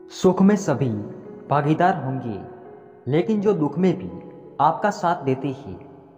सुख में सभी भागीदार होंगे, लेकिन जो दुख में भी आपका साथ देते हैं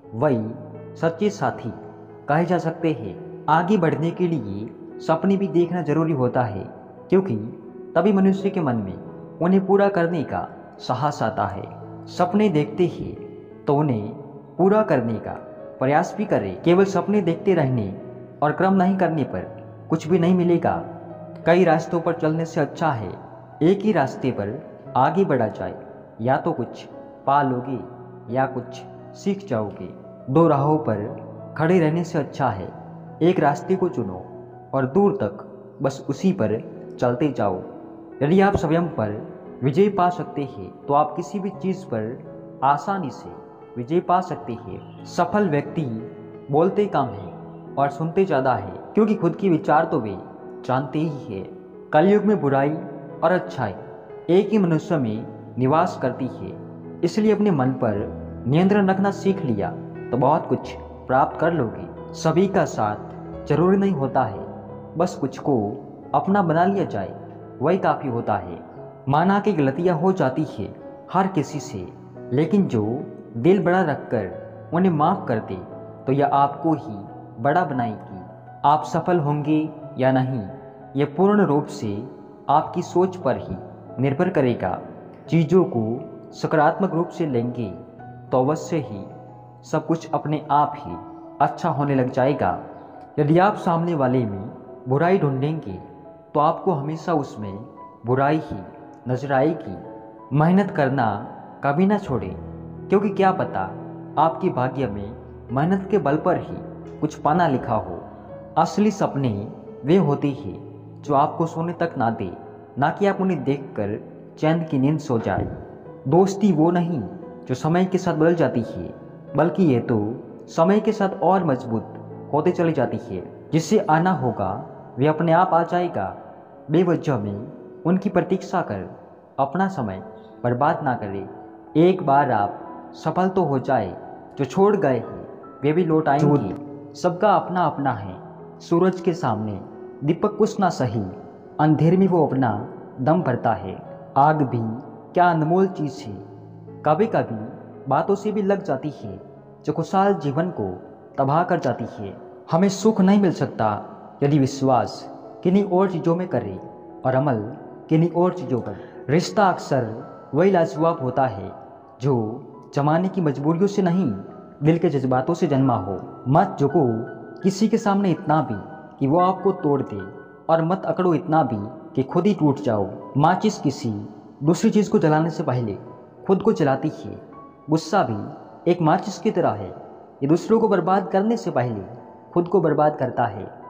वही सच्चे साथी कहे जा सकते हैं। आगे बढ़ने के लिए सपने भी देखना जरूरी होता है, क्योंकि तभी मनुष्य के मन में उन्हें पूरा करने का साहस आता है। सपने देखते हैं तो उन्हें पूरा करने का प्रयास भी करें। केवल सपने देखते रहने और क्रम नहीं करने पर कुछ भी नहीं मिलेगा। कई रास्तों पर चलने से अच्छा है एक ही रास्ते पर आगे बढ़ा जाए। या तो कुछ पा लोगे या कुछ सीख जाओगे। दो राहों पर खड़े रहने से अच्छा है एक रास्ते को चुनो और दूर तक बस उसी पर चलते जाओ। यदि आप स्वयं पर विजय पा सकते हैं तो आप किसी भी चीज़ पर आसानी से विजय पा सकते हैं। सफल व्यक्ति बोलते कम है और सुनते ज़्यादा है, क्योंकि खुद के विचार तो वे जानते ही है। कलयुग में बुराई और अच्छाई एक ही मनुष्य में निवास करती है, इसलिए अपने मन पर नियंत्रण रखना सीख लिया तो बहुत कुछ प्राप्त कर लोगे। सभी का साथ जरूरी नहीं होता है, बस कुछ को अपना बना लिया जाए वही काफ़ी होता है। माना कि गलतियाँ हो जाती है हर किसी से, लेकिन जो दिल बड़ा रखकर उन्हें माफ़ कर दे तो यह आपको ही बड़ा बनाएगी। आप सफल होंगे या नहीं यह पूर्ण रूप से आपकी सोच पर ही निर्भर करेगा। चीज़ों को सकारात्मक रूप से लेंगे तो अवश्य ही सब कुछ अपने आप ही अच्छा होने लग जाएगा। यदि आप सामने वाले में बुराई ढूंढेंगे तो आपको हमेशा उसमें बुराई ही नजर आएगी। मेहनत करना कभी ना छोड़ें, क्योंकि क्या पता आपके भाग्य में मेहनत के बल पर ही कुछ पाना लिखा हो। असली सपने वे होते हैं जो आपको सोने तक ना दे, ना कि आप उन्हें देखकर चैन की नींद सो जाए। दोस्ती वो नहीं जो समय के साथ बदल जाती है, बल्कि ये तो समय के साथ और मजबूत होते चली जाती है। जिससे आना होगा वे अपने आप आ जाएगा। बेवजह में उनकी प्रतीक्षा कर अपना समय बर्बाद ना करें। एक बार आप सफल तो हो जाए, जो छोड़ गए हैं वे भी लौट आएंगे। सबका अपना अपना है। सूरज के सामने दीपक कुछ ना सही, अंधेर में वो अपना दम भरता है। आग भी क्या अनमोल चीज़ है, कभी कभी बातों से भी लग जाती है जो खुशहाल जीवन को तबाह कर जाती है। हमें सुख नहीं मिल सकता यदि विश्वास किन्हीं और चीज़ों में करें और अमल किन्हीं और चीज़ों पर। रिश्ता अक्सर वही लाजवाब होता है जो जमाने की मजबूरियों से नहीं, दिल के जज्बातों से जन्मा हो। मत झुको किसी के सामने इतना भी कि वो आपको तोड़ दे, और मत अकड़ो इतना भी कि खुद ही टूट जाओ। माचिस किसी दूसरी चीज़ को जलाने से पहले खुद को जलाती है। गुस्सा भी एक माचिस की तरह है, ये दूसरों को बर्बाद करने से पहले खुद को बर्बाद करता है।